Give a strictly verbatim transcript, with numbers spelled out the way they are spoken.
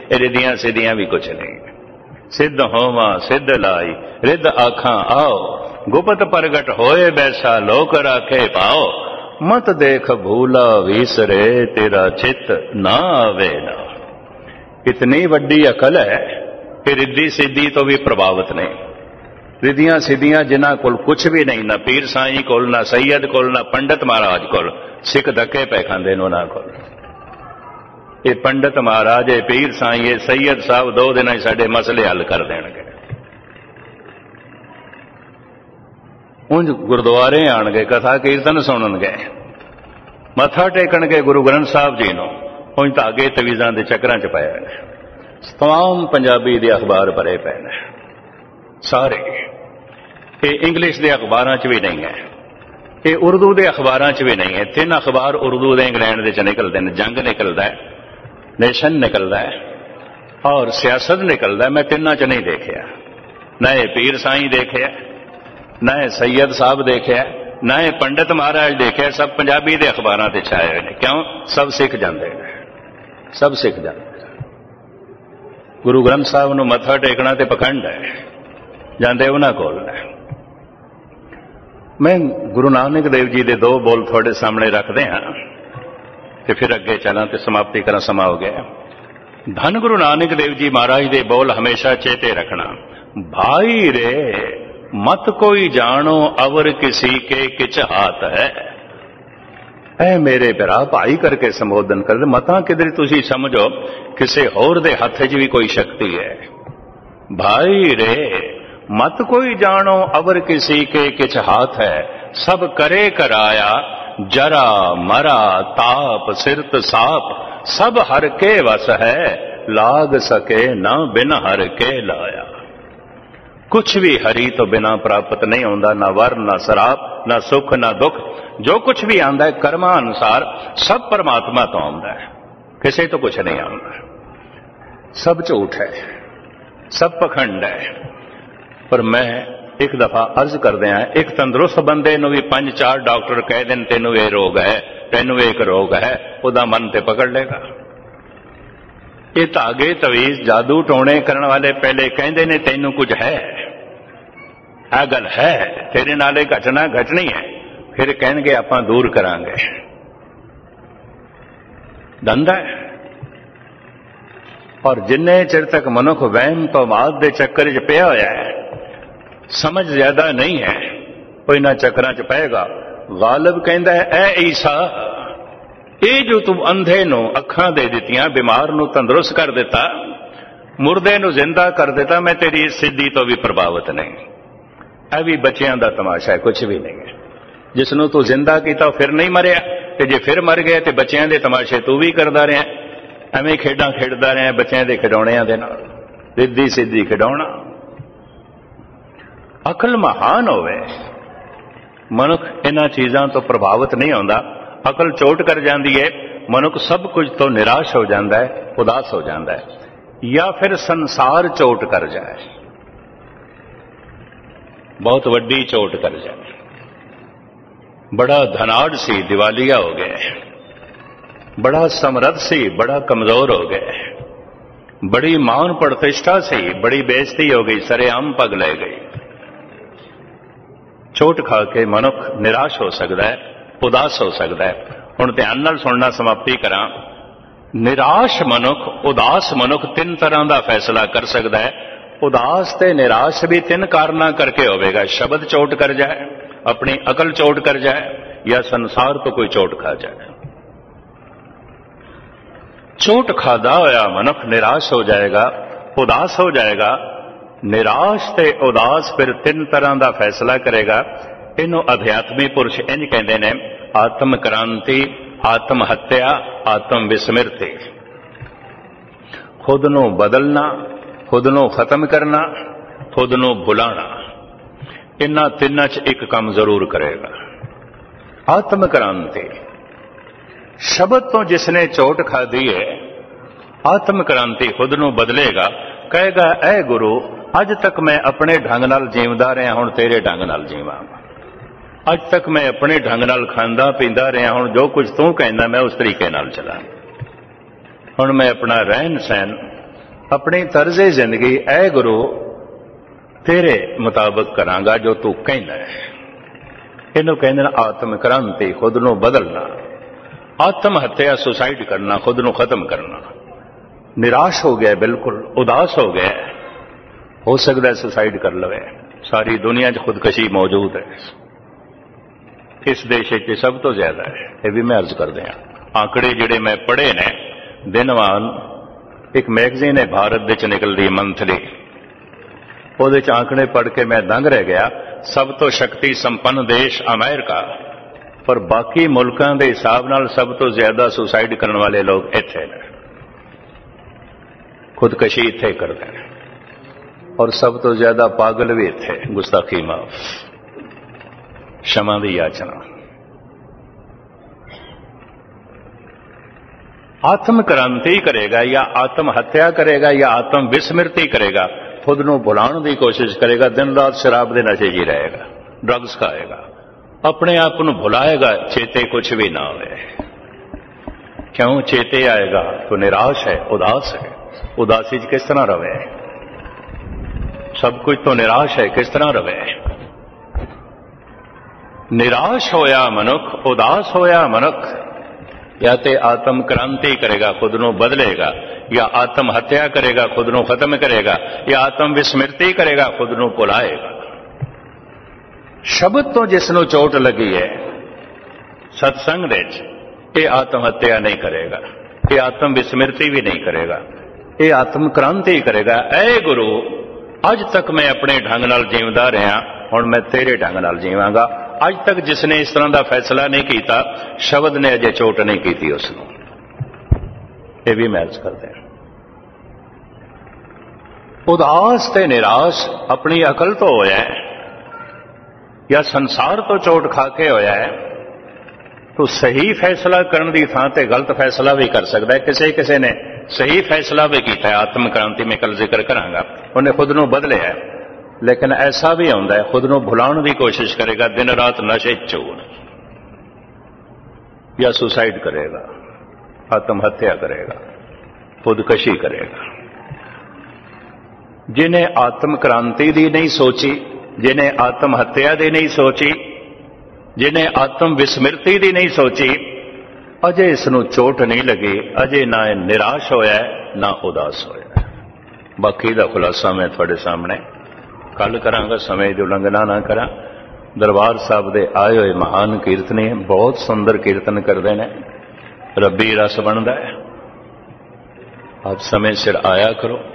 रिधियां सिधियां भी कुछ नहीं। सिद्ध होवा सिद्ध लाई रिद आखां आओ, गुपत प्रगट होए बैसा लोक राखे पाओ। मत देख भूला विसरे तेरा चित ना आवे ना। इतनी वड्डी अकल है कि रिद्धि सिद्धि तो भी प्रभावित नहीं। रिधियां सिद्धियां जिन्हां कोल कुछ भी नहीं, ना पीर साईं कोल, ना सैयद कोल, ना पंडित महाराज कोल, सिख धक्के पे खांदे ने उन्हां कोल। ये पंडित महाराज, ये पीर साईं, ये सैयद साहब दो दिन साडे मसले हल कर देणगे। उंज गुरुद्वारे आणगे, कथा कीर्तन सुणनगे, मत्था टेकणगे गुरु ग्रंथ साहब जी नूं, उंज धागे तवीज़ां दे चक्रां च पए ने। तमाम पंजाबी दे अखबार भरे पे ने सारे। ये इंग्लिश के अखबारों च भी नहीं है, ये उर्दू के अखबारों च भी नहीं है। तीन अखबार उर्दू के इंग्लैंड के निकलते हैं। जंग निकलता है, नेशन निकलता है और सियासत निकलता है। मैं तिना च नहीं देखिया, न ये पीर साईं देखे, न ये सैयद साहब देखे, न ये पंडित महाराज देखे। सब पंजाबी के अखबारों से छाए हुए हैं। क्यों? सब सिख जाते हैं, सब सिख जाते। गुरु ग्रंथ साहब नूं मत्था टेकना तो पखंड है, जाते उन्हां कोल ने। मैं गुरु नानक देव जी के दो बोल थोड़े सामने रखते हाँ तो फिर अगे चला तो समाप्ति करा, समा हो गया। धन गुरु नानक देव जी महाराज के बोल हमेशा चेते रखना। भाई रे मत कोई जानो अवर किसी के किच हाथ है। ऐ मेरे भरा भाई करके संबोधन कर, मता किधर तुसी समझो किसी होर दे हथ च भी कोई शक्ति है। भाई रे मत कोई जानो अवर किसी के किछ हाथ है। सब करे कराया जरा मरा ताप सिरत साप। सब हर के वस है लाग सके ना बिन हर के लाया। कुछ भी हरि तो बिना प्राप्त नहीं होता, ना वर ना शराब ना सुख ना दुख। जो कुछ भी आंदा है कर्मा अनुसार सब परमात्मा तो आंदा है, किसी तो कुछ नहीं आंदा। सब झूठ है, सब पखंड है। पर मैं एक दफा अर्ज कर दिया, एक तंदुरुस्त बंदे नूं भी पंज चार डॉक्टर कह देन तेनू ये रोग है, तेनू एक रोग है, उदा मन ते पकड़ लेगा। ये धागे तवीज जादू टोने करने वाले पहले कहते ने तेनू कुछ है, आ गल है, तेरे नाले घटना घटनी है, फिर कहणगे आपां दूर करांगे। धंधा है। और जिन्ने चिर तक मनुख वहम पवाद के चक्कर च पिया होया है, समझ ज्यादा नहीं है, कोई ना चक्रां च पएगा। गालिब कहंदा है ऐ ईसा, ये जो तू अंधे नूं अखां दे दित्तियां, बीमार नूं तंदुरुस्त कर दिता, मुर्दे नूं जिंदा कर दिता, मैं तेरी सिद्धि तो भी प्रभावित नहीं। यह भी बच्चियां दा तमाशा है, कुछ भी नहीं है। जिसनूं तू जिंदा कीता फिर नहीं मरिया, ते जे फिर मर गया तो बच्चियां दे तमाशे तू भी करदा रहा, एवें खेडां खेडदा रहा बच्चियां दे खिडौणियां दे नाल, रिद्धी सिद्धि खिडौणा। अकल महान होवे, मनुख इन्हां चीज़ां तो प्रभावित नहीं होंदा। अकल चोट कर जाती है, मनुख सब कुछ तो निराश हो जाता है, उदास हो जाता है, या फिर संसार चोट कर जाए, बहुत वड्डी चोट कर जाए। बड़ा धनाढ़ सी दिवालिया हो गए, बड़ा समर्थ सी बड़ा कमजोर हो गए, बड़ी मान प्रतिष्ठा सी बड़ी बेइज्जती हो गई, सरेआम पग ले गई। चोट खा के मनुख निराश हो सकता है, उदास हो सकता है। हुण ध्यान नाल सुनना, समाप्ति करा। निराश मनुख, उदास मनुख तीन तरह का फैसला कर सकता है। उदास ते निराश भी तीन कारणों करके होवेगा। शब्द चोट कर जाए, अपनी अकल चोट कर जाए, या संसार तो कोई चोट खा जाए। चोट खादा होया मनुख निराश हो जाएगा, उदास हो जाएगा। निराश ते उदास फिर तीन तरह का फैसला करेगा। इनू अध्यात्मी पुरुष इंज कहते हैं, आत्म क्रांति, आत्म हत्या, आत्म विस्मृति। खुद नू बदलना, खुद नू खत्म करना, खुद नू भुलाना, इन्हां तिन्हां च एक काम जरूर करेगा। आत्म क्रांति, शब्द तो जिसने चोट खा दी है, आत्म क्रांति खुद नू बदलेगा। कहेगा ऐ गुरु, अज तक मैं अपने ढंग नाल जीवदा रहा, हुण तेरे ढंग नाल जीवां। अज तक मैं अपने ढंग नाल खांदा पींदा रहा, हुण जो कुछ तू कहना मैं उस तरीके नाल चला। हुण मैं अपना रहन सहन अपनी तर्जे जिंदगी ऐ गुरु तेरे मुताबिक करांगा जो तू कहना है। इनू कहते आत्म क्रांति, खुद नू बदलना। आत्म हत्या सुसाइड करना, खुद नू खत्म करना। निराश हो गया, बिल्कुल उदास हो गया, हो सकता है सुसाइड कर लवे। सारी दुनिया च खुदकशी मौजूद है, इस देश च सब तो ज्यादा है। यह भी मैं अर्ज कर दिया। आंकड़े जिहड़े मैं पढ़े ने दिनवान, एक मैगजीन है भारत दे च निकलदी मंथली, ਉਹਦੇ ਚ आंकड़े पढ़ के मैं दंग रह गया। सब तो शक्ति संपन्न देश अमेरिका, पर बाकी मुल्कों के हिसाब नाल सब तो ज्यादा सुसाइड करने वाले लोग इत्थे ने, खुदकशी इत्थे करते हैं, और सब तो ज्यादा पागल भी इत्थे। गुस्ताखी माफ, क्षमा की याचना। आत्म क्रांति करेगा या आत्म हत्या करेगा या आत्म विस्मृति करेगा, खुद नू भुलाने की कोशिश करेगा, दिन रात शराब के नशे जी रहेगा, ड्रग्स खाएगा, अपने आप को भुलाएगा, चेते कुछ भी ना होए। क्यों चेते आएगा तो निराश है, उदास है। उदासी च किस तरह रवे, सब कुछ तो निराश है, किस तरह रवे। निराश होया मनुख, उदास होया मनुख या तो आत्म क्रांति करेगा, खुद नू बदलेगा, या आत्म हत्या करेगा, खुद नू खत्म करेगा, या आत्म विस्मृति करेगा, खुद नू भुलाएगा। शब्द तो जिसनों चोट लगी है सत्संग दे ये आत्म हत्या नहीं करेगा, ये आत्म विस्मृति भी नहीं करेगा, ये आत्म क्रांति करेगा। ऐ गुरु अज तक मैं अपने ढंग नाल जीवदा रहा, हुण मैं तेरे ढंग नाल जीवांगा। अज तक जिसने इस तरह का फैसला नहीं किया, शब्द ने अजे चोट नहीं की उसनों। ये भी मैच करते हैं। उदास ते निराश अपनी अकल तो होया है या संसार तो चोट खा के होया है, तो सही फैसला करने की थां ते गलत फैसला भी कर सकता है। किसी किसी ने सही फैसला भी किया है, आत्म क्रांति में कल जिक्र करांगा, उन्हें खुद नू बदले है। लेकिन ऐसा भी होंदा है खुद नू भुलाने की कोशिश करेगा, दिन रात नशे चूर, या सुसाइड करेगा, आत्म हत्या करेगा, खुदकशी करेगा। जिन्हें आत्म क्रांति दी नहीं सोची, जिन्हें आत्म हत्या दी नहीं सोची, जिन्हें आत्म विस्मृति दी नहीं सोची, अजे इसनू चोट नहीं लगी, अजे ना निराश होया है ना उदास होया है। बाकी दा खुलासा मैं थोड़े सामने कल करांगा, समय की उल्लंघना ना करा। दरबार साहब दे आए हुए महान कीर्तनी बहुत सुंदर कीर्तन करते हैं, रब्बी रस बनता है। आप समय सिर आया करो।